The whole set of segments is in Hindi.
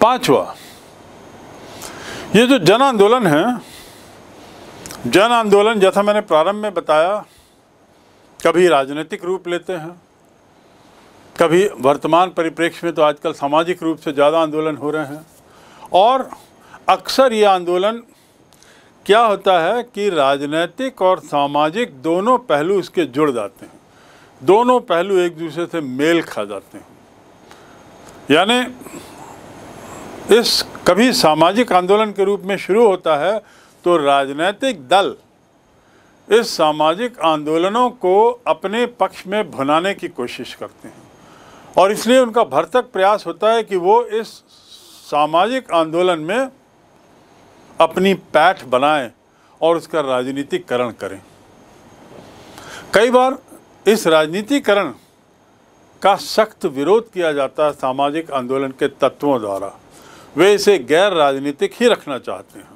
पांचवा, ये जो जन आंदोलन है, जन आंदोलन जैसा मैंने प्रारंभ में बताया, कभी राजनीतिक रूप लेते हैं, कभी वर्तमान परिप्रेक्ष्य में तो आजकल सामाजिक रूप से ज़्यादा आंदोलन हो रहे हैं। और अक्सर ये आंदोलन क्या होता है कि राजनीतिक और सामाजिक दोनों पहलू इसके जुड़ जाते हैं, दोनों पहलू एक दूसरे से मेल खा जाते हैं। यानी इस कभी सामाजिक आंदोलन के रूप में शुरू होता है तो राजनीतिक दल इस सामाजिक आंदोलनों को अपने पक्ष में भुनाने की कोशिश करते हैं और इसलिए उनका भरसक प्रयास होता है कि वो इस सामाजिक आंदोलन में अपनी पैठ बनाएं और उसका राजनीतिकरण करें। कई बार इस राजनीतिकरण का सख्त विरोध किया जाता है सामाजिक आंदोलन के तत्वों द्वारा, वे इसे गैर राजनीतिक ही रखना चाहते हैं।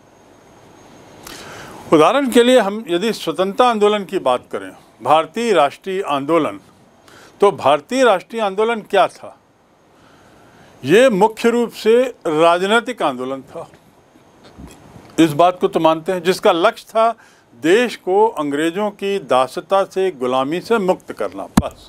उदाहरण के लिए हम यदि स्वतंत्रता आंदोलन की बात करें, भारतीय राष्ट्रीय आंदोलन, तो भारतीय राष्ट्रीय आंदोलन क्या था? ये मुख्य रूप से राजनीतिक आंदोलन था, इस बात को तो मानते हैं, जिसका लक्ष्य था देश को अंग्रेजों की दासता से, गुलामी से मुक्त करना, बस।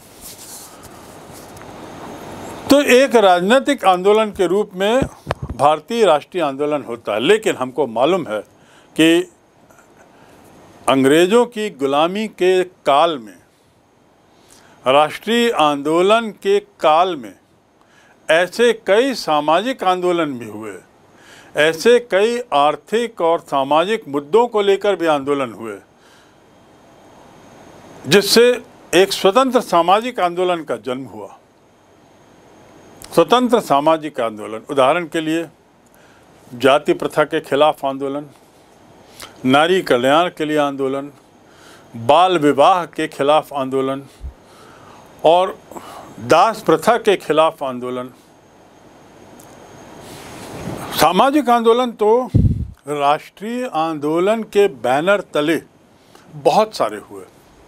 तो एक राजनीतिक आंदोलन के रूप में भारतीय राष्ट्रीय आंदोलन होता है, लेकिन हमको मालूम है कि अंग्रेजों की गुलामी के काल में, राष्ट्रीय आंदोलन के काल में ऐसे कई सामाजिक आंदोलन भी हुए, ऐसे कई आर्थिक और सामाजिक मुद्दों को लेकर भी आंदोलन हुए, जिससे एक स्वतंत्र सामाजिक आंदोलन का जन्म हुआ। स्वतंत्र सामाजिक आंदोलन, उदाहरण के लिए जाति प्रथा के खिलाफ आंदोलन, नारी कल्याण के लिए आंदोलन, बाल विवाह के खिलाफ आंदोलन और दास प्रथा के खिलाफ आंदोलन। सामाजिक आंदोलन तो राष्ट्रीय आंदोलन के बैनर तले बहुत सारे हुए।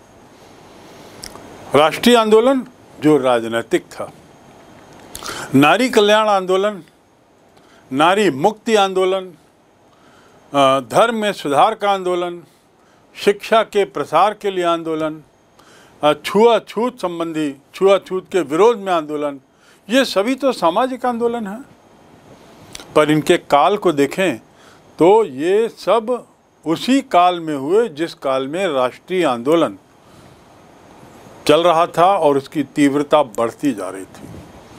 राष्ट्रीय आंदोलन जो राजनीतिक था, नारी कल्याण आंदोलन, नारी मुक्ति आंदोलन, धर्म में सुधार का आंदोलन, शिक्षा के प्रसार के लिए आंदोलन, छुआछूत संबंधी, छुआछूत के विरोध में आंदोलन, ये सभी तो सामाजिक आंदोलन हैं। पर इनके काल को देखें तो ये सब उसी काल में हुए जिस काल में राष्ट्रीय आंदोलन चल रहा था और उसकी तीव्रता बढ़ती जा रही थी।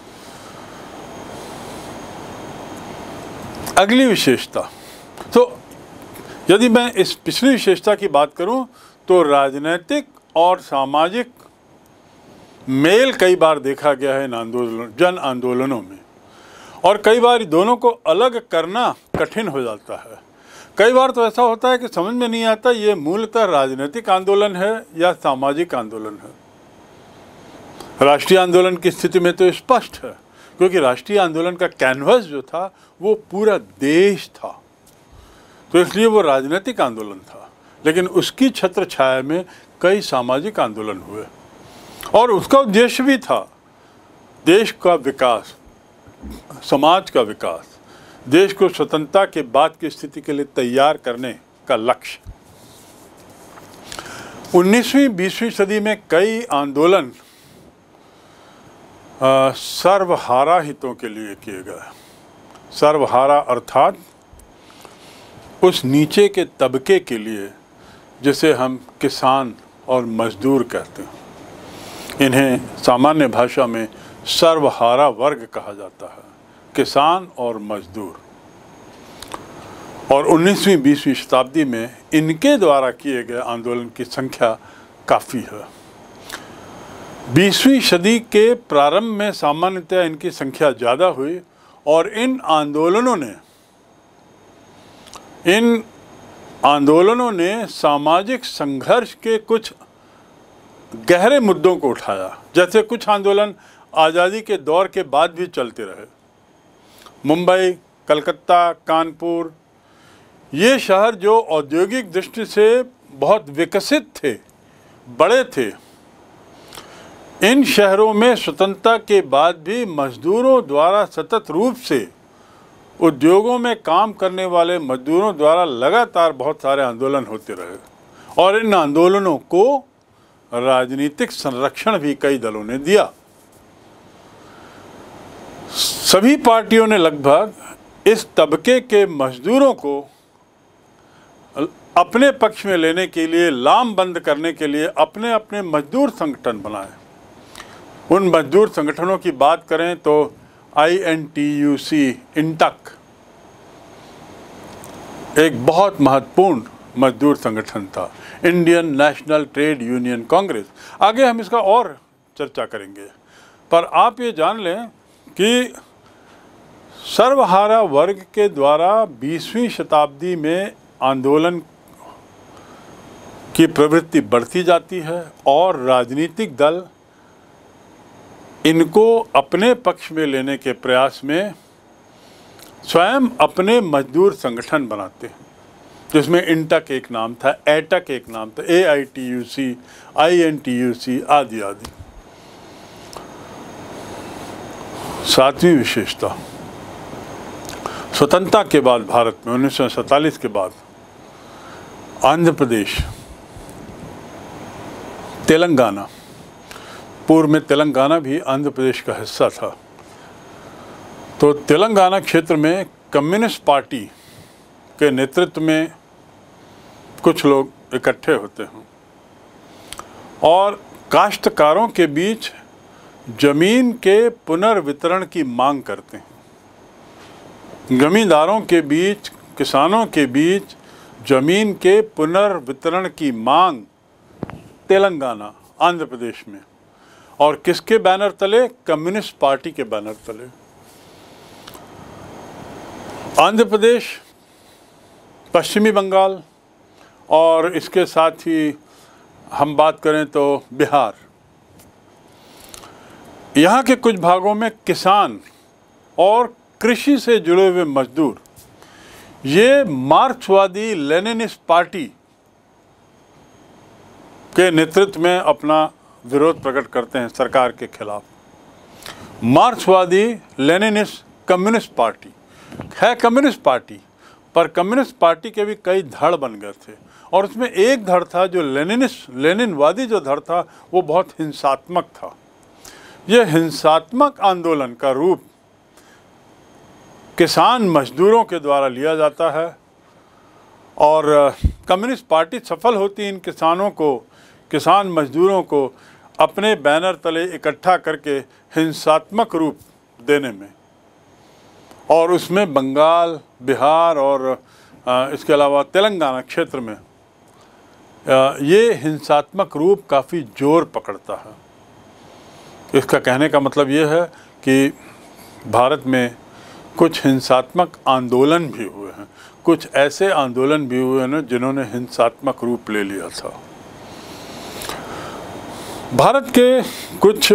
अगली विशेषता, तो यदि मैं इस पिछली विशेषता की बात करूं तो राजनीतिक और सामाजिक मेल कई बार देखा गया है इन आंदोलन, जन आंदोलनों में, और कई बार दोनों को अलग करना कठिन हो जाता है। कई बार तो ऐसा होता है कि समझ में नहीं आता ये मूलतः राजनीतिक आंदोलन है या सामाजिक आंदोलन है। राष्ट्रीय आंदोलन की स्थिति में तो स्पष्ट है, क्योंकि राष्ट्रीय आंदोलन का कैनवस जो था वो पूरा देश था, तो इसलिए वो राजनीतिक आंदोलन था। लेकिन उसकी छत्र छाया में कई सामाजिक आंदोलन हुए और उसका उद्देश्य भी था देश का विकास, समाज का विकास, देश को स्वतंत्रता के बाद की स्थिति के लिए तैयार करने का लक्ष्य। 19वीं-20वीं सदी में कई आंदोलन सर्वहारा हितों के लिए किए गए। सर्वहारा अर्थात उस नीचे के तबके के लिए जिसे हम किसान और मजदूर कहते हैं। इन्हें सामान्य भाषा में सर्वहारा वर्ग कहा जाता है, किसान और मजदूर। और 19वीं-20वीं शताब्दी में इनके द्वारा किए गए आंदोलन की संख्या काफ़ी है। 20वीं सदी के प्रारंभ में सामान्यतः इनकी संख्या ज़्यादा हुई और इन आंदोलनों ने सामाजिक संघर्ष के कुछ गहरे मुद्दों को उठाया। जैसे कुछ आंदोलन आज़ादी के दौर के बाद भी चलते रहे। मुंबई, कलकत्ता, कानपुर, ये शहर जो औद्योगिक दृष्टि से बहुत विकसित थे, बड़े थे, इन शहरों में स्वतंत्रता के बाद भी मजदूरों द्वारा सतत रूप से उद्योगों में काम करने वाले मजदूरों द्वारा लगातार बहुत सारे आंदोलन होते रहे और इन आंदोलनों को राजनीतिक संरक्षण भी कई दलों ने दिया। सभी पार्टियों ने लगभग इस तबके के मजदूरों को अपने पक्ष में लेने के लिए, लामबंद करने के लिए अपने अपने मजदूर संगठन बनाए। उन मजदूर संगठनों की बात करें तो INTUC इंटक एक बहुत महत्वपूर्ण मजदूर संगठन था, Indian National Trade Union Congress. आगे हम इसका और चर्चा करेंगे, पर आप ये जान लें कि सर्वहारा वर्ग के द्वारा 20वीं शताब्दी में आंदोलन की प्रवृत्ति बढ़ती जाती है और राजनीतिक दल इनको अपने पक्ष में लेने के प्रयास में स्वयं अपने मजदूर संगठन बनाते हैं, जिसमें इंटक एक नाम था, एटक एक नाम था, AITUC, INTUC आदि आदि। सातवीं विशेषता, स्वतंत्रता के बाद भारत में 1947 के बाद आंध्र प्रदेश, तेलंगाना, पूर्व में तेलंगाना भी आंध्र प्रदेश का हिस्सा था, तो तेलंगाना क्षेत्र में कम्युनिस्ट पार्टी के नेतृत्व में कुछ लोग इकट्ठे होते हैं और काश्तकारों के बीच जमीन के पुनर्वितरण की मांग करते हैं। जमींदारों के बीच, किसानों के बीच जमीन के पुनर्वितरण की मांग तेलंगाना, आंध्र प्रदेश में, और किसके बैनर तले? कम्युनिस्ट पार्टी के बैनर तले। आंध्र प्रदेश, पश्चिमी बंगाल और इसके साथ ही हम बात करें तो बिहार, यहाँ के कुछ भागों में किसान और कृषि से जुड़े हुए मजदूर ये मार्क्सवादी लेनिनिस्ट पार्टी के नेतृत्व में अपना विरोध प्रकट करते हैं सरकार के खिलाफ। मार्क्सवादी लेनिनिस्ट कम्युनिस्ट पार्टी है, कम्युनिस्ट पार्टी, पर कम्युनिस्ट पार्टी के भी कई धड़ बन गए थे और उसमें एक धड़ था जो लेनिनवादी जो धड़ था वो बहुत हिंसात्मक था। ये हिंसात्मक आंदोलन का रूप किसान मजदूरों के द्वारा लिया जाता है और कम्युनिस्ट पार्टी सफल होती इन किसान मजदूरों को अपने बैनर तले इकट्ठा करके हिंसात्मक रूप देने में, और उसमें बंगाल, बिहार और इसके अलावा तेलंगाना क्षेत्र में ये हिंसात्मक रूप काफ़ी जोर पकड़ता है। इसका कहने का मतलब ये है कि भारत में कुछ हिंसात्मक आंदोलन भी हुए हैं, कुछ ऐसे आंदोलन भी हुए हैं जिन्होंने हिंसात्मक रूप ले लिया था। भारत के कुछ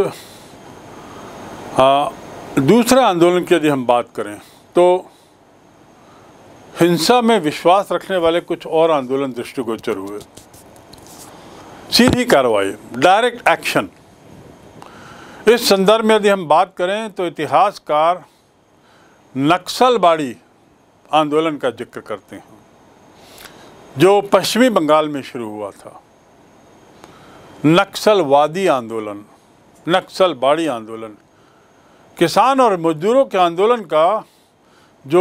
दूसरे आंदोलन की यदि हम बात करें तो हिंसा में विश्वास रखने वाले कुछ और आंदोलन दृष्टिगोचर हुए। सीधी कार्रवाई, डायरेक्ट एक्शन, इस संदर्भ में यदि हम बात करें तो इतिहासकार नक्सलबाड़ी आंदोलन का जिक्र करते हैं जो पश्चिमी बंगाल में शुरू हुआ था। नक्सलवादी आंदोलन, नक्सलबाड़ी आंदोलन, किसान और मजदूरों के आंदोलन का जो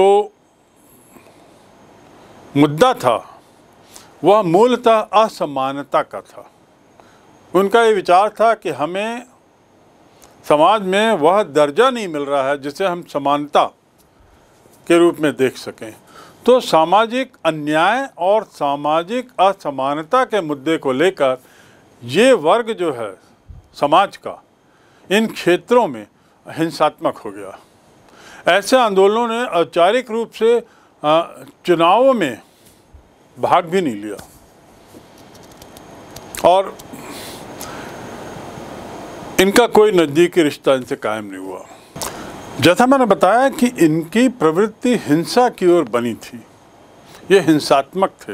मुद्दा था वह मूलतः असमानता का था। उनका ये विचार था कि हमें समाज में वह दर्जा नहीं मिल रहा है जिसे हम समानता के रूप में देख सकें। तो सामाजिक अन्याय और सामाजिक असमानता के मुद्दे को लेकर ये वर्ग जो है समाज का इन क्षेत्रों में हिंसात्मक हो गया। ऐसे आंदोलनों ने औपचारिक रूप से चुनावों में भाग भी नहीं लिया और इनका कोई नज़दीकी रिश्ता इनसे कायम नहीं हुआ। जैसा मैंने बताया कि इनकी प्रवृत्ति हिंसा की ओर बनी थी, ये हिंसात्मक थे,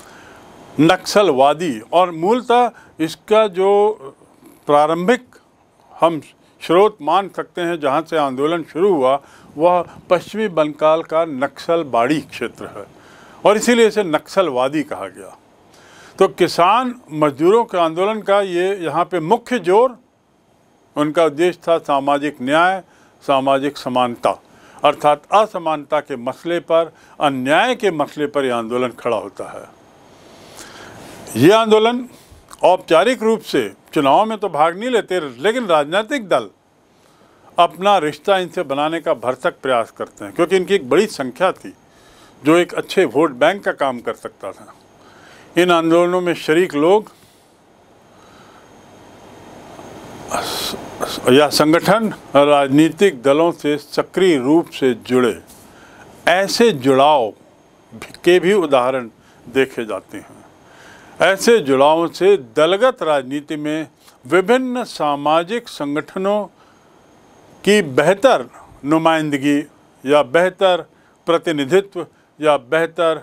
नक्सलवादी, और मूलतः इसका जो प्रारंभिक हम स्रोत मान सकते हैं जहाँ से आंदोलन शुरू हुआ वह पश्चिमी बंगाल का नक्सलबाड़ी क्षेत्र है और इसीलिए इसे नक्सलवादी कहा गया। तो किसान मजदूरों के आंदोलन का ये यहाँ पे मुख्य जोर, उनका उद्देश्य था सामाजिक न्याय, सामाजिक समानता, अर्थात असमानता के मसले पर, अन्याय के मसले पर यह आंदोलन खड़ा होता है। ये आंदोलन औपचारिक रूप से चुनाव में तो भाग नहीं लेते, लेकिन राजनीतिक दल अपना रिश्ता इनसे बनाने का भरसक प्रयास करते हैं, क्योंकि इनकी एक बड़ी संख्या थी जो एक अच्छे वोट बैंक का काम कर सकता था। इन आंदोलनों में शरीक लोग या संगठन राजनीतिक दलों से सक्रिय रूप से जुड़े, ऐसे जुड़ाव के भी उदाहरण देखे जाते हैं। ऐसे जुड़ावों से दलगत राजनीति में विभिन्न सामाजिक संगठनों की बेहतर नुमाइंदगी या बेहतर प्रतिनिधित्व या बेहतर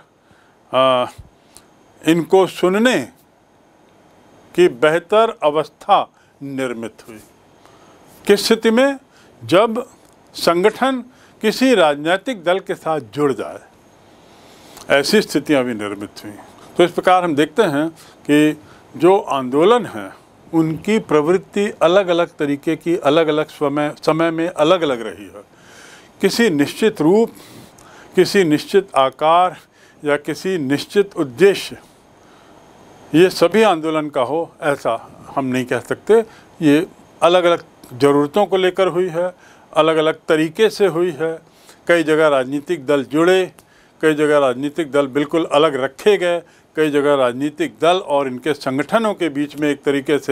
इनको सुनने की बेहतर अवस्था निर्मित हुई। किस स्थिति में? जब संगठन किसी राजनीतिक दल के साथ जुड़ जाए, ऐसी स्थितियां भी निर्मित हुई। तो इस प्रकार हम देखते हैं कि जो आंदोलन हैं उनकी प्रवृत्ति अलग अलग तरीके की, अलग अलग समय में अलग अलग रही है। किसी निश्चित रूप, किसी निश्चित आकार या किसी निश्चित उद्देश्य ये सभी आंदोलन का हो, ऐसा हम नहीं कह सकते। ये अलग अलग ज़रूरतों को लेकर हुई है, अलग अलग तरीके से हुई है। कई जगह राजनीतिक दल जुड़े, कई जगह राजनीतिक दल बिल्कुल अलग रखे गए, कई जगह राजनीतिक दल और इनके संगठनों के बीच में एक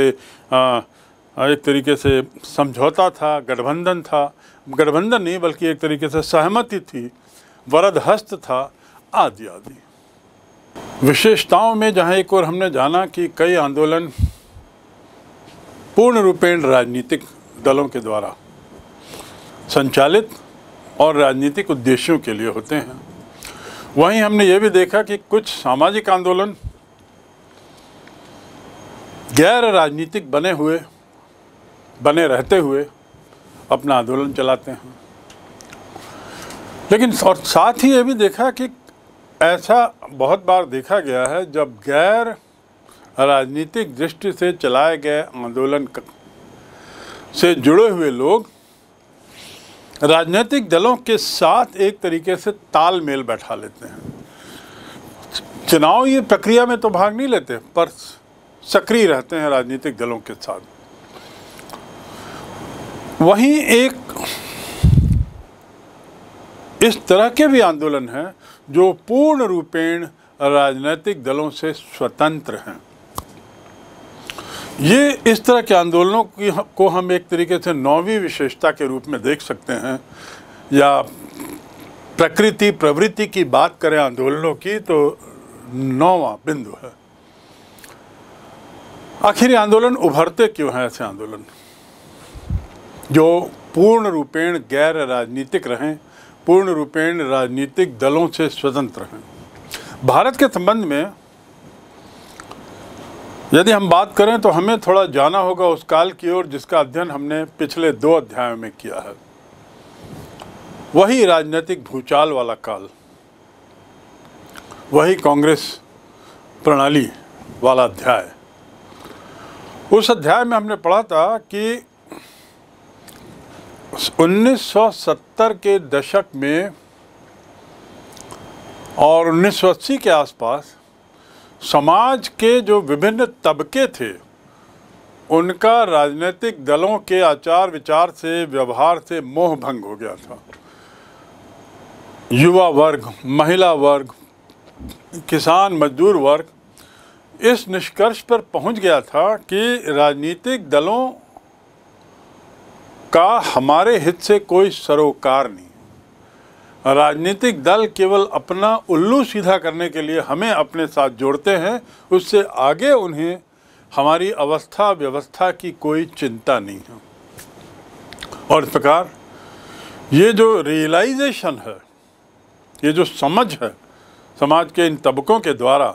तरीके से समझौता था, गठबंधन था। गठबंधन नहीं बल्कि एक तरीके से सहमति थी, वरद हस्त था, आदि आदि। विशेषताओं में जहाँ एक और हमने जाना कि कई आंदोलन पूर्ण रूपेण राजनीतिक दलों के द्वारा संचालित और राजनीतिक उद्देश्यों के लिए होते हैं, वहीं हमने ये भी देखा कि कुछ सामाजिक आंदोलन गैर राजनीतिक बने रहते हुए अपना आंदोलन चलाते हैं। लेकिन और साथ ही ये भी देखा कि ऐसा बहुत बार देखा गया है जब गैर राजनीतिक दृष्टि से चलाए गए आंदोलन से जुड़े हुए लोग राजनीतिक दलों के साथ एक तरीके से तालमेल बैठा लेते हैं। चुनाव ये प्रक्रिया में तो भाग नहीं लेते, पर सक्रिय रहते हैं राजनीतिक दलों के साथ। वहीं एक इस तरह के भी आंदोलन हैं जो पूर्ण रूपेण राजनीतिक दलों से स्वतंत्र हैं। ये इस तरह के आंदोलनों को हम एक तरीके से नौवीं विशेषता के रूप में देख सकते हैं, या प्रवृत्ति की बात करें आंदोलनों की तो नौवां बिंदु है। आखिर ये आंदोलन उभरते क्यों हैं? ऐसे आंदोलन जो पूर्ण रूपेण गैर राजनीतिक रहें, पूर्ण रूपेण राजनीतिक दलों से स्वतंत्र हैं। भारत के संबंध में यदि हम बात करें तो हमें थोड़ा जाना होगा उस काल की ओर जिसका अध्ययन हमने पिछले 2 अध्यायों में किया है। वही राजनीतिक भूचाल वाला काल, वही कांग्रेस प्रणाली वाला अध्याय। उस अध्याय में हमने पढ़ा था कि 1970 के दशक में और 1980 के आसपास समाज के जो विभिन्न तबके थे उनका राजनीतिक दलों के आचार विचार से, व्यवहार से मोह भंग हो गया था। युवा वर्ग, महिला वर्ग, किसान मजदूर वर्ग इस निष्कर्ष पर पहुंच गया था कि राजनीतिक दलों का हमारे हित से कोई सरोकार नहीं। राजनीतिक दल केवल अपना उल्लू सीधा करने के लिए हमें अपने साथ जोड़ते हैं, उससे आगे उन्हें हमारी अवस्था व्यवस्था की कोई चिंता नहीं है। और इस प्रकार ये जो रियलाइजेशन है, ये जो समझ है समाज के इन तबकों के द्वारा,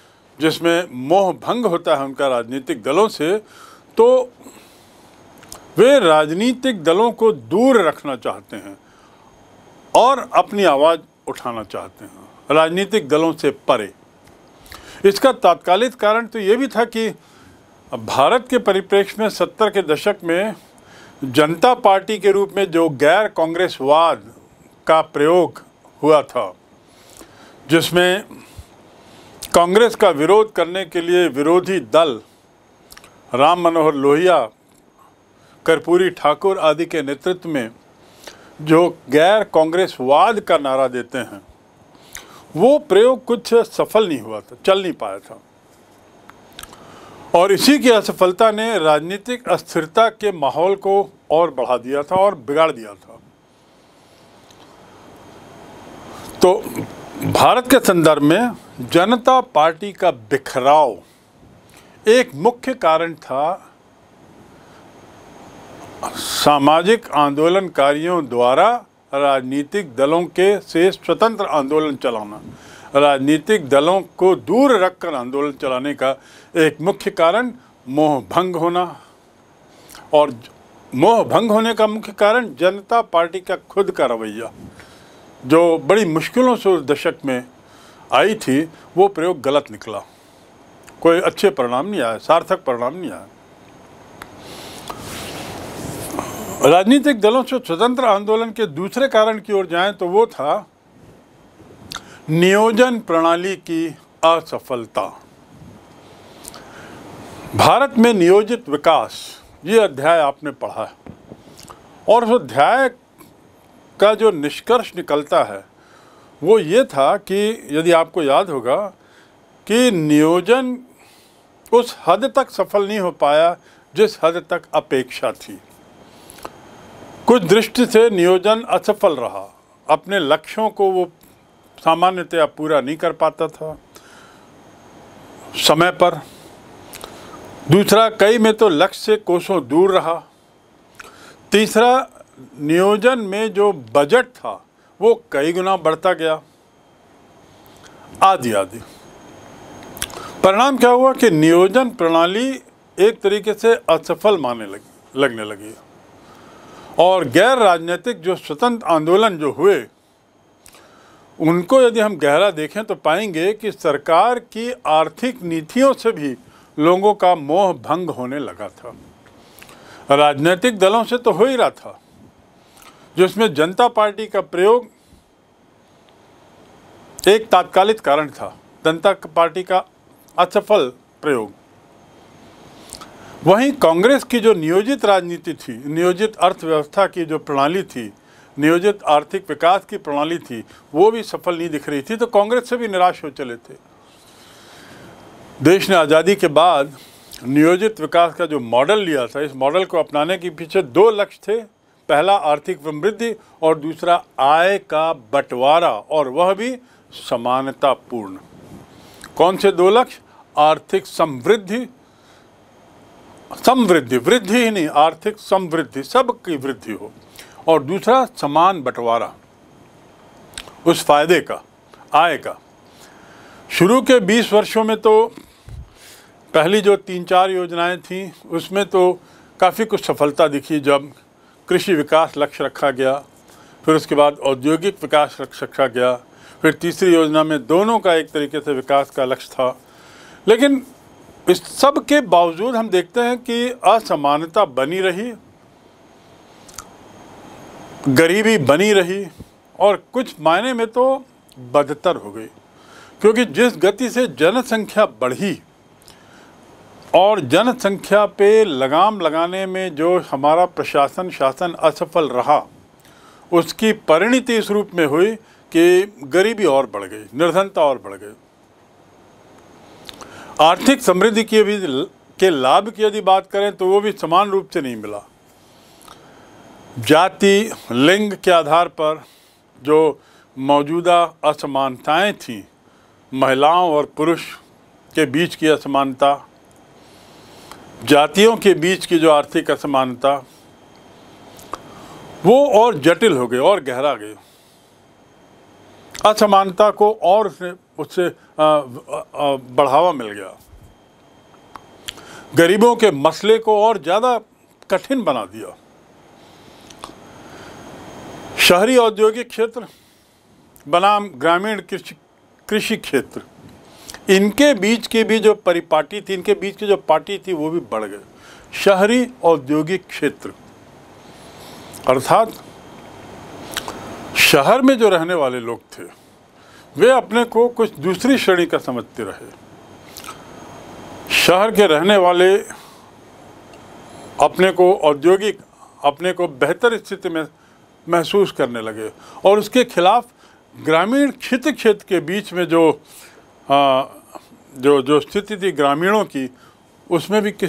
जिसमें मोह भंग होता है उनका राजनीतिक दलों से, तो वे राजनीतिक दलों को दूर रखना चाहते हैं और अपनी आवाज़ उठाना चाहते हैं, राजनीतिक दलों से परे। इसका तात्कालिक कारण तो ये भी था कि भारत के परिप्रेक्ष्य में 70 के दशक में जनता पार्टी के रूप में जो गैर कांग्रेसवाद का प्रयोग हुआ था, जिसमें कांग्रेस का विरोध करने के लिए विरोधी दल राम मनोहर लोहिया, कर्पूरी ठाकुर आदि के नेतृत्व में जो गैर कांग्रेसवाद का नारा देते हैं, वो प्रयोग कुछ सफल नहीं हुआ था, चल नहीं पाया था। और इसी की असफलता ने राजनीतिक अस्थिरता के माहौल को और बढ़ा दिया था और बिगाड़ दिया था। तो भारत के संदर्भ में जनता पार्टी का बिखराव एक मुख्य कारण था सामाजिक आंदोलनकारियों द्वारा राजनीतिक दलों के से स्वतंत्र आंदोलन चलाना, राजनीतिक दलों को दूर रखकर आंदोलन चलाने का एक मुख्य कारण मोह भंग होना। और मोह भंग होने का मुख्य कारण जनता पार्टी का खुद का रवैया, जो बड़ी मुश्किलों से उस दशक में आई थी, वो प्रयोग गलत निकला, कोई अच्छे परिणाम नहीं आए, सार्थक परिणाम नहीं आए। राजनीतिक दलों से स्वतंत्र आंदोलन के दूसरे कारण की ओर जाएं तो वो था नियोजन प्रणाली की असफलता। भारत में नियोजित विकास, ये अध्याय आपने पढ़ा है, और उस अध्याय का जो निष्कर्ष निकलता है वो ये था कि यदि आपको याद होगा कि नियोजन उस हद तक सफल नहीं हो पाया जिस हद तक अपेक्षा थी। कुछ दृष्टि से नियोजन असफल रहा, अपने लक्ष्यों को वो सामान्यतया पूरा नहीं कर पाता था समय पर। दूसरा, कई में तो लक्ष्य से कोसों दूर रहा। तीसरा, नियोजन में जो बजट था वो कई गुना बढ़ता गया, आदि आदि। परिणाम क्या हुआ कि नियोजन प्रणाली एक तरीके से असफल लगने लगी और गैर राजनीतिक जो स्वतंत्र आंदोलन जो हुए, उनको यदि हम गहरा देखें तो पाएंगे कि सरकार की आर्थिक नीतियों से भी लोगों का मोह भंग होने लगा था। राजनीतिक दलों से तो हो ही रहा था, जिसमें जनता पार्टी का प्रयोग एक तात्कालिक कारण था, जनता पार्टी का असफल प्रयोग। वहीं कांग्रेस की जो नियोजित राजनीति थी, नियोजित अर्थव्यवस्था की जो प्रणाली थी, नियोजित आर्थिक विकास की प्रणाली थी, वो भी सफल नहीं दिख रही थी, तो कांग्रेस से भी निराश हो चले थे। देश ने आज़ादी के बाद नियोजित विकास का जो मॉडल लिया था, इस मॉडल को अपनाने के पीछे दो लक्ष्य थे। पहला आर्थिक समृद्धि और दूसरा आय का बंटवारा, और वह भी समानतापूर्ण। कौन से दो लक्ष्य? आर्थिक समृद्धि, वृद्धि ही नहीं, आर्थिक समृद्धि, सबकी वृद्धि हो, और दूसरा समान बंटवारा उस फायदे का, आय का। शुरू के 20 वर्षों में तो पहली जो 3-4 योजनाएं थीं उसमें तो काफ़ी कुछ सफलता दिखी। जब कृषि विकास लक्ष्य रखा गया, फिर उसके बाद औद्योगिक विकास लक्ष्य रखा गया, फिर तीसरी योजना में दोनों का एक तरीके से विकास का लक्ष्य था। लेकिन इस सब के बावजूद हम देखते हैं कि असमानता बनी रही, गरीबी बनी रही, और कुछ मायने में तो बदतर हो गई, क्योंकि जिस गति से जनसंख्या बढ़ी और जनसंख्या पे लगाम लगाने में जो हमारा प्रशासन शासन असफल रहा, उसकी परिणति इस रूप में हुई कि गरीबी और बढ़ गई, निर्धनता और बढ़ गई। आर्थिक समृद्धि की भी के लाभ की यदि बात करें तो वो भी समान रूप से नहीं मिला। जाति, लिंग के आधार पर जो मौजूदा असमानताएं थीं, महिलाओं और पुरुष के बीच की असमानता, जातियों के बीच की जो आर्थिक असमानता, वो और जटिल हो गई और गहरा गई। असमानता को और उससे बढ़ावा मिल गया, गरीबों के मसले को और ज़्यादा कठिन बना दिया। शहरी औद्योगिक क्षेत्र बनाम ग्रामीण कृषि क्षेत्र, इनके बीच की भी जो परिपाटी थी, इनके बीच की जो पार्टी थी, वो भी बढ़ गए। शहरी औद्योगिक क्षेत्र अर्थात शहर में जो रहने वाले लोग थे वे अपने को कुछ दूसरी श्रेणी का समझते रहे। शहर के रहने वाले अपने को औद्योगिक, अपने को बेहतर स्थिति में महसूस करने लगे और उसके खिलाफ ग्रामीण क्षेत्र के बीच में जो स्थिति थी ग्रामीणों की, उसमें भी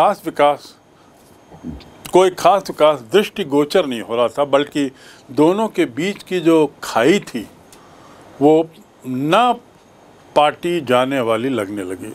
कोई खास विकास दृष्टिगोचर नहीं हो रहा था, बल्कि दोनों के बीच की जो खाई थी वो न पाटी जाने वाली लगने लगी,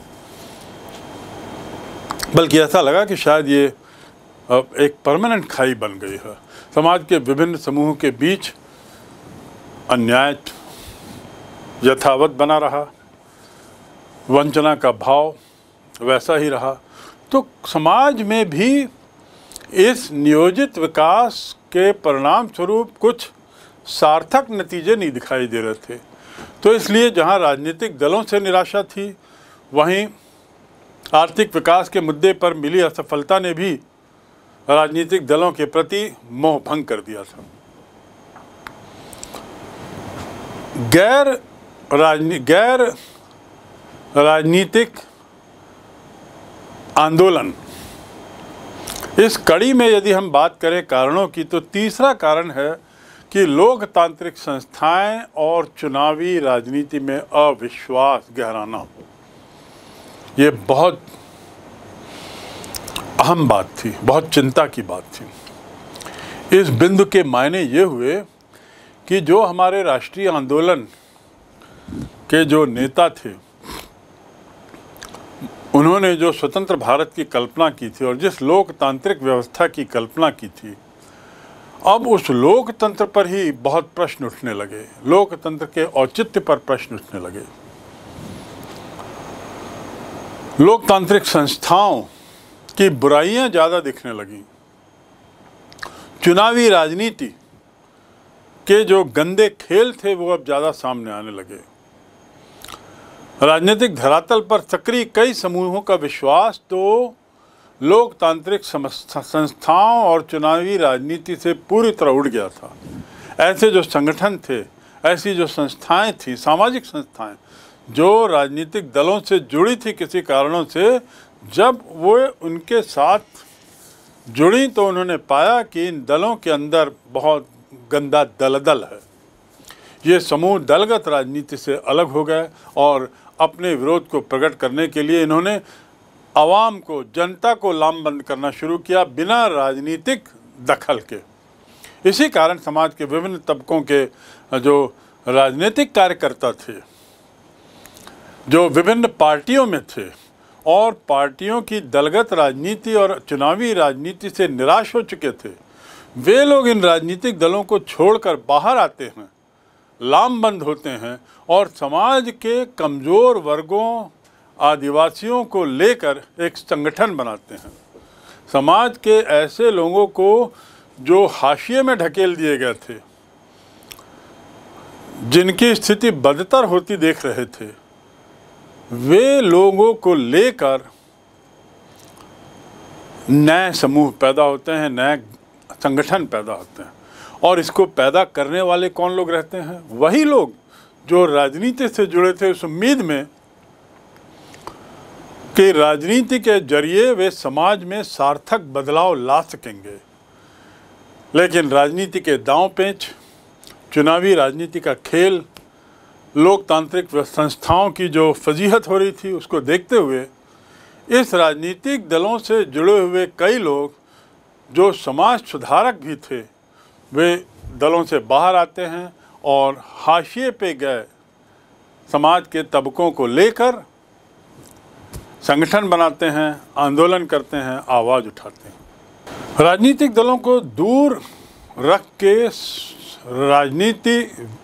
बल्कि ऐसा लगा कि शायद ये एक परमानेंट खाई बन गई है। समाज के विभिन्न समूहों के बीच अन्याय यथावत बना रहा, वंचना का भाव वैसा ही रहा। तो समाज में भी इस नियोजित विकास के परिणाम स्वरूप कुछ सार्थक नतीजे नहीं दिखाई दे रहे थे। तो इसलिए जहां राजनीतिक दलों से निराशा थी, वहीं आर्थिक विकास के मुद्दे पर मिली असफलता ने भी राजनीतिक दलों के प्रति मोह भंग कर दिया था। गैर राजनीतिक आंदोलन, इस कड़ी में यदि हम बात करें कारणों की, तो तीसरा कारण है कि लोकतांत्रिक संस्थाएं और चुनावी राजनीति में अविश्वास गहराना। ये बहुत अहम बात थी, बहुत चिंता की बात थी। इस बिंदु के मायने ये हुए कि जो हमारे राष्ट्रीय आंदोलन के जो नेता थे, उन्होंने जो स्वतंत्र भारत की कल्पना की थी और जिस लोकतांत्रिक व्यवस्था की कल्पना की थी, अब उस लोकतंत्र पर ही बहुत प्रश्न उठने लगे, लोकतंत्र के औचित्य पर प्रश्न उठने लगे। लोकतांत्रिक संस्थाओं की बुराइयां ज़्यादा दिखने लगीं। चुनावी राजनीति के जो गंदे खेल थे वो अब ज़्यादा सामने आने लगे। राजनीतिक धरातल पर सक्रिय कई समूहों का विश्वास तो लोकतांत्रिक संस्थाओं और चुनावी राजनीति से पूरी तरह उड़ गया था। ऐसे जो संगठन थे, ऐसी जो संस्थाएं थी, सामाजिक संस्थाएं जो राजनीतिक दलों से जुड़ी थी किसी कारणों से, जब वो उनके साथ जुड़ी तो उन्होंने पाया कि इन दलों के अंदर बहुत गंदा दलदल है। ये समूह दलगत राजनीति से अलग हो गए और अपने विरोध को प्रकट करने के लिए इन्होंने आवाम को, जनता को लामबंद करना शुरू किया बिना राजनीतिक दखल के। इसी कारण समाज के विभिन्न तबकों के जो राजनीतिक कार्यकर्ता थे, जो विभिन्न पार्टियों में थे और पार्टियों की दलगत राजनीति और चुनावी राजनीति से निराश हो चुके थे, वे लोग इन राजनीतिक दलों को छोड़कर बाहर आते हैं, लामबंद होते हैं और समाज के कमज़ोर वर्गों, आदिवासियों को लेकर एक संगठन बनाते हैं। समाज के ऐसे लोगों को जो हाशिए में ढकेल दिए गए थे, जिनकी स्थिति बदतर होती देख रहे थे, वे लोगों को लेकर नए समूह पैदा होते हैं, नए संगठन पैदा होते हैं। और इसको पैदा करने वाले कौन लोग रहते हैं? वही लोग जो राजनीति से जुड़े थे उस उम्मीद में कि राजनीति के जरिए वे समाज में सार्थक बदलाव ला सकेंगे। लेकिन राजनीति के दांव पेच, चुनावी राजनीति का खेल, लोकतांत्रिक संस्थाओं की जो फजीहत हो रही थी, उसको देखते हुए इस राजनीतिक दलों से जुड़े हुए कई लोग जो समाज सुधारक भी थे, वे दलों से बाहर आते हैं और हाशिए पे गए समाज के तबकों को लेकर संगठन बनाते हैं, आंदोलन करते हैं, आवाज़ उठाते हैं। राजनीतिक दलों को दूर रख के राजनीति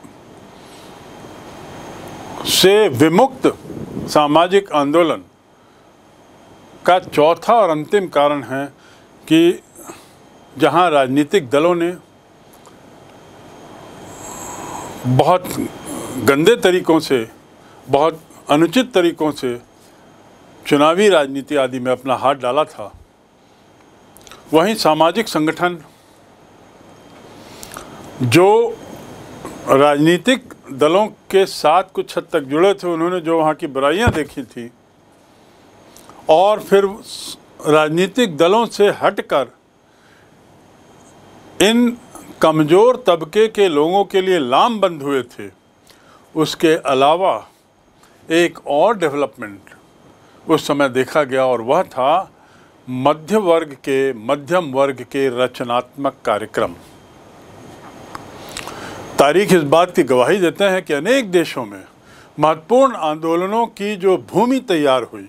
से विमुक्त सामाजिक आंदोलन का चौथा और अंतिम कारण है कि जहां राजनीतिक दलों ने बहुत गंदे तरीकों से, बहुत अनुचित तरीकों से चुनावी राजनीति आदि में अपना हाथ डाला था, वहीं सामाजिक संगठन जो राजनीतिक दलों के साथ कुछ हद तक जुड़े थे, उन्होंने जो वहाँ की बुराइयां देखी थी और फिर राजनीतिक दलों से हटकर इन कमज़ोर तबके के लोगों के लिए लामबंद हुए थे, उसके अलावा एक और डेवलपमेंट उस समय देखा गया और वह था मध्यम वर्ग के रचनात्मक कार्यक्रम। तारीख इस बात की गवाही देते हैं कि अनेक देशों में महत्वपूर्ण आंदोलनों की जो भूमि तैयार हुई,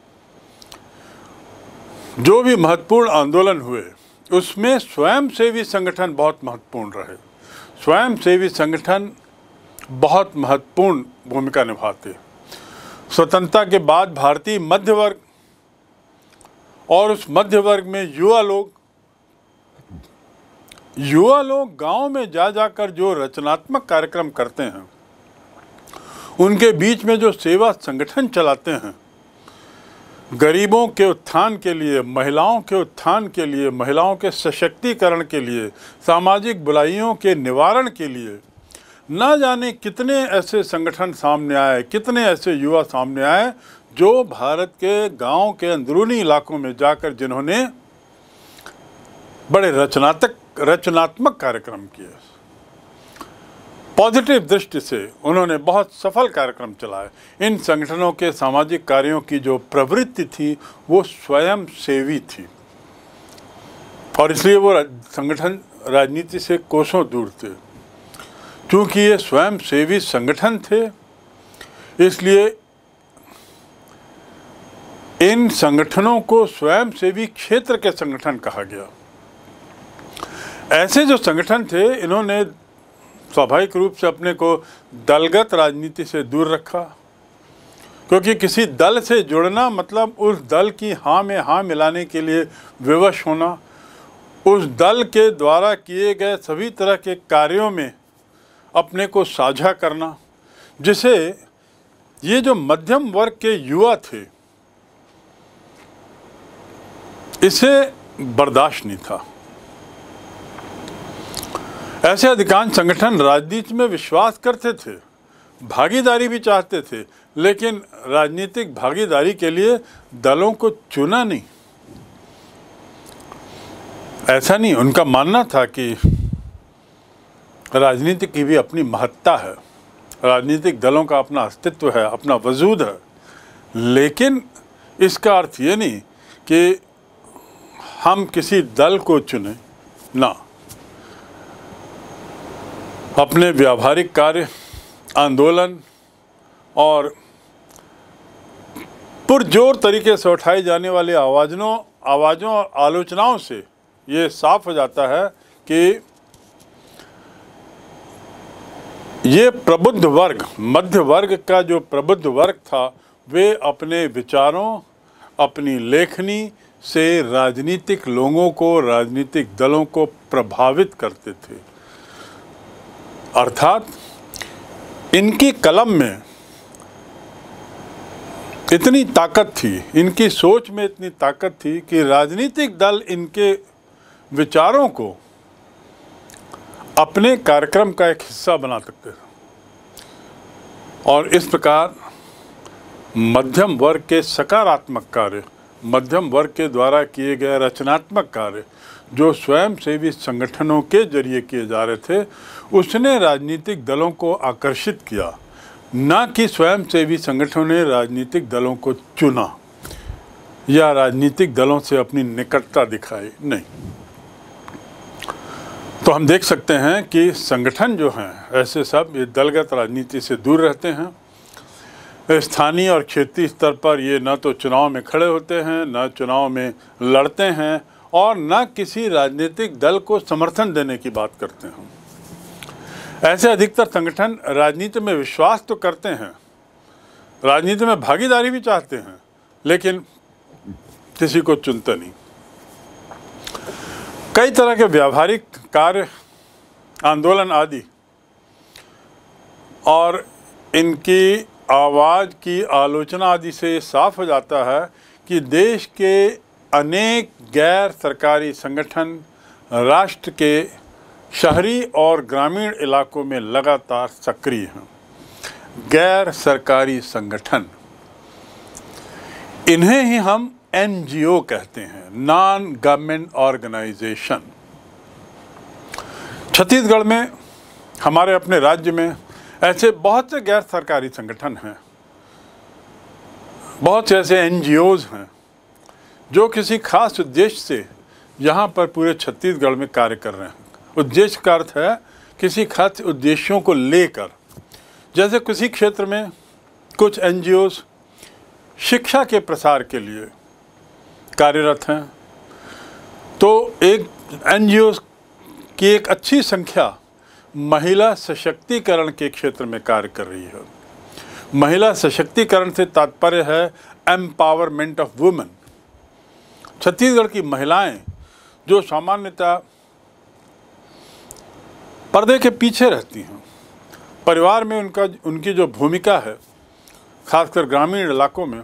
जो भी महत्वपूर्ण आंदोलन हुए, उसमें स्वयंसेवी संगठन बहुत महत्वपूर्ण रहे। स्वयंसेवी संगठन बहुत महत्वपूर्ण भूमिका निभाते। स्वतंत्रता के बाद भारतीय मध्य वर्ग और उस मध्य वर्ग में युवा लोग गांव में जा जाकर जो रचनात्मक कार्यक्रम करते हैं, उनके बीच में जो सेवा संगठन चलाते हैं, गरीबों के उत्थान के लिए, महिलाओं के उत्थान के लिए, महिलाओं के सशक्तिकरण के लिए, सामाजिक बुराइयों के निवारण के लिए, न जाने कितने ऐसे संगठन सामने आए, कितने ऐसे युवा सामने आए जो भारत के गांव के अंदरूनी इलाकों में जाकर जिन्होंने बड़े रचनात्मक कार्यक्रम किए। पॉजिटिव दृष्टि से उन्होंने बहुत सफल कार्यक्रम चलाए। इन संगठनों के सामाजिक कार्यों की जो प्रवृत्ति थी वो स्वयं सेवी थी और इसलिए वो संगठन राजनीति से कोसों दूर थे। क्योंकि ये स्वयं सेवी संगठन थे, इसलिए इन संगठनों को स्वयं सेवी क्षेत्र के संगठन कहा गया। ऐसे जो संगठन थे, इन्होंने स्वाभाविक रूप से अपने को दलगत राजनीति से दूर रखा, क्योंकि किसी दल से जुड़ना मतलब उस दल की हाँ में हाँ मिलाने के लिए विवश होना, उस दल के द्वारा किए गए सभी तरह के कार्यों में अपने को साझा करना, जिसे ये जो मध्यम वर्ग के युवा थे इसे बर्दाश्त नहीं था। ऐसे अधिकांश संगठन राजनीति में विश्वास करते थे, भागीदारी भी चाहते थे, लेकिन राजनीतिक भागीदारी के लिए दलों को चुना नहीं। ऐसा नहीं, उनका मानना था कि राजनीति की भी अपनी महत्ता है, राजनीतिक दलों का अपना अस्तित्व है, अपना वजूद है, लेकिन इसका अर्थ ये नहीं कि हम किसी दल को चुने ना। अपने व्यावहारिक कार्य, आंदोलन और पुरजोर तरीके से उठाई जाने वाली आवाज़ों और आलोचनाओं से ये साफ हो जाता है कि ये प्रबुद्ध वर्ग, मध्य वर्ग का जो प्रबुद्ध वर्ग था, वे अपने विचारों, अपनी लेखनी से राजनीतिक लोगों को, राजनीतिक दलों को प्रभावित करते थे। अर्थात इनकी कलम में इतनी ताकत थी, इनकी सोच में इतनी ताकत थी कि राजनीतिक दल इनके विचारों को अपने कार्यक्रम का एक हिस्सा बना सकते थे। और इस प्रकार मध्यम वर्ग के सकारात्मक कार्य, मध्यम वर्ग के द्वारा किए गए रचनात्मक कार्य जो स्वयंसेवी संगठनों के जरिए किए जा रहे थे, उसने राजनीतिक दलों को आकर्षित किया, न कि स्वयंसेवी संगठनों ने राजनीतिक दलों को चुना या राजनीतिक दलों से अपनी निकटता दिखाई। नहीं। तो हम देख सकते हैं कि संगठन जो हैं ऐसे सब ये दलगत राजनीति से दूर रहते हैं। स्थानीय और क्षेत्रीय स्तर पर ये न तो चुनाव में खड़े होते हैं, न चुनाव में लड़ते हैं और न किसी राजनीतिक दल को समर्थन देने की बात करते हैं। ऐसे अधिकतर संगठन राजनीति में विश्वास तो करते हैं, राजनीति में भागीदारी भी चाहते हैं, लेकिन किसी को चुनते नहीं। कई तरह के व्यावहारिक कार्य, आंदोलन आदि और इनकी आवाज़ की आलोचना आदि से साफ हो जाता है कि देश के अनेक गैर सरकारी संगठन राष्ट्र के शहरी और ग्रामीण इलाकों में लगातार सक्रिय हैं। गैर सरकारी संगठन, इन्हें ही हम NGO कहते हैं, नॉन गवर्नमेंट ऑर्गेनाइजेशन। छत्तीसगढ़ में, हमारे अपने राज्य में ऐसे बहुत से गैर सरकारी संगठन हैं, बहुत से ऐसे NGOs हैं जो किसी खास उद्देश्य से यहाँ पर पूरे छत्तीसगढ़ में कार्य कर रहे हैं। उद्देश्य का अर्थ है किसी खास उद्देश्यों को लेकर। जैसे किसी क्षेत्र में कुछ NGOs शिक्षा के प्रसार के लिए कार्यरत हैं, तो एक NGOs की एक अच्छी संख्या महिला सशक्तिकरण के क्षेत्र में कार्य कर रही है। महिला सशक्तिकरण से तात्पर्य है एम्पावरमेंट ऑफ वुमेन। छत्तीसगढ़ की महिलाएं जो सामान्यतः पर्दे के पीछे रहती हैं, परिवार में उनकी जो भूमिका है, खासकर ग्रामीण इलाकों में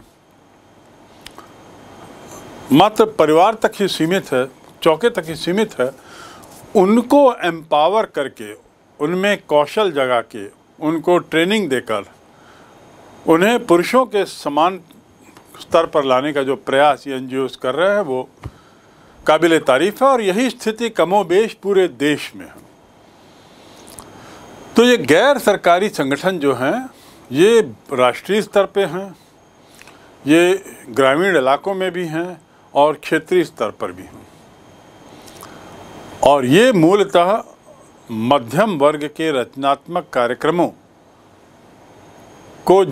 मात्र परिवार तक ही सीमित है, चौके तक ही सीमित है, उनको एम्पावर करके, उनमें कौशल जगा के, उनको ट्रेनिंग देकर उन्हें पुरुषों के समान स्तर पर लाने का जो प्रयास ये NGOs कर रहे हैं वो काबिले तारीफ है। और यही स्थिति कमोबेश पूरे देश में है। तो ये गैर सरकारी संगठन जो हैं ये राष्ट्रीय स्तर पे हैं, ये ग्रामीण इलाकों में भी हैं और क्षेत्रीय स्तर पर भी हैं। और ये मूलतः मध्यम वर्ग के रचनात्मक कार्यक्रमों को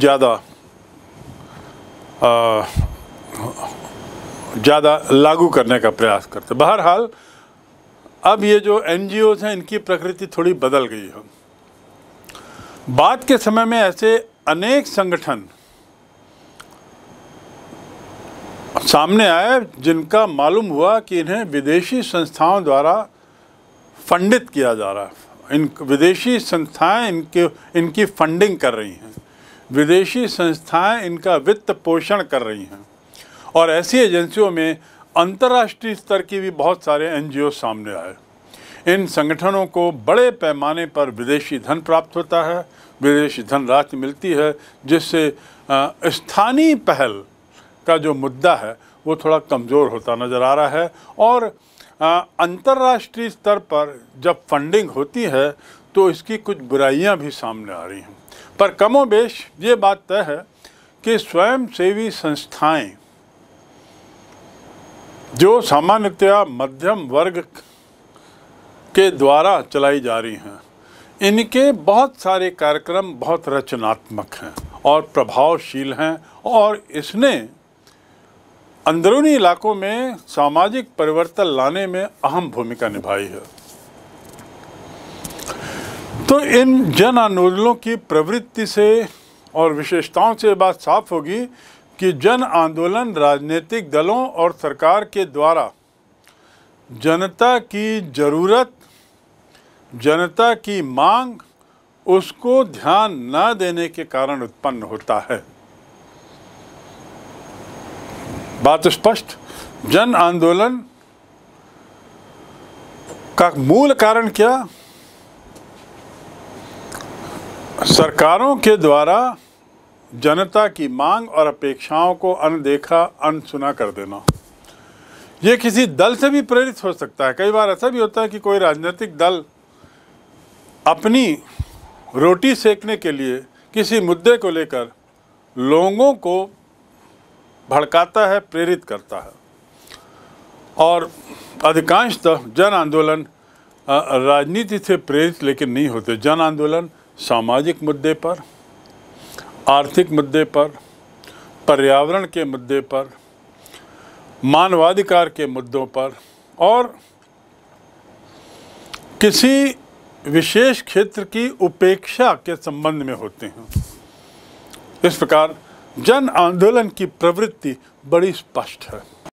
ज़्यादा लागू करने का प्रयास करते। बहरहाल अब ये जो NGOs हैं इनकी प्रकृति थोड़ी बदल गई है। बाद के समय में ऐसे अनेक संगठन सामने आए जिनका मालूम हुआ कि इन्हें विदेशी संस्थाओं द्वारा फंडित किया जा रहा है। इन विदेशी संस्थाएं इनकी फंडिंग कर रही हैं, विदेशी संस्थाएं इनका वित्त पोषण कर रही हैं। और ऐसी एजेंसियों में अंतर्राष्ट्रीय स्तर की भी बहुत सारे NGO सामने आए। इन संगठनों को बड़े पैमाने पर विदेशी धन प्राप्त होता है, विदेशी धनराशि मिलती है, जिससे स्थानीय पहल का जो मुद्दा है वो थोड़ा कमज़ोर होता नज़र आ रहा है। और अंतर्राष्ट्रीय स्तर पर जब फंडिंग होती है तो इसकी कुछ बुराइयां भी सामने आ रही हैं। पर कमोबेश ये बात तय है कि स्वयंसेवी संस्थाएं जो सामान्यतया मध्यम वर्ग के द्वारा चलाई जा रही हैं, इनके बहुत सारे कार्यक्रम बहुत रचनात्मक हैं और प्रभावशील हैं और इसने अंदरूनी इलाकों में सामाजिक परिवर्तन लाने में अहम भूमिका निभाई है। तो इन जन आंदोलनों की प्रवृत्ति से और विशेषताओं से बात साफ होगी कि जन आंदोलन राजनीतिक दलों और सरकार के द्वारा जनता की ज़रूरत, जनता की मांग, उसको ध्यान न देने के कारण उत्पन्न होता है। बात स्पष्ट। जन आंदोलन का मूल कारण क्या? सरकारों के द्वारा जनता की मांग और अपेक्षाओं को अनदेखा, अनसुना कर देना। ये किसी दल से भी प्रेरित हो सकता है। कई बार ऐसा भी होता है कि कोई राजनीतिक दल अपनी रोटी सेकने के लिए किसी मुद्दे को लेकर लोगों को भड़काता है, प्रेरित करता है। और अधिकांशतः जन आंदोलन राजनीति से प्रेरित लेकिन नहीं होते। जन आंदोलन सामाजिक मुद्दे पर, आर्थिक मुद्दे पर, पर्यावरण के मुद्दे पर, मानवाधिकार के मुद्दों पर और किसी विशेष क्षेत्र की उपेक्षा के संबंध में होते हैं। इस प्रकार जन आंदोलन की प्रवृत्ति बड़ी स्पष्ट है।